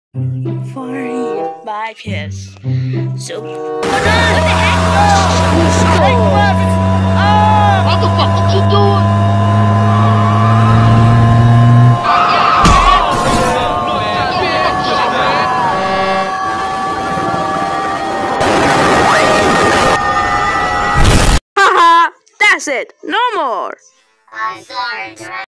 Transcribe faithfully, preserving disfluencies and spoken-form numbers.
forty-five hits. So. What the fuck? What you doing? Haha! That's it. No more. I'm sorry,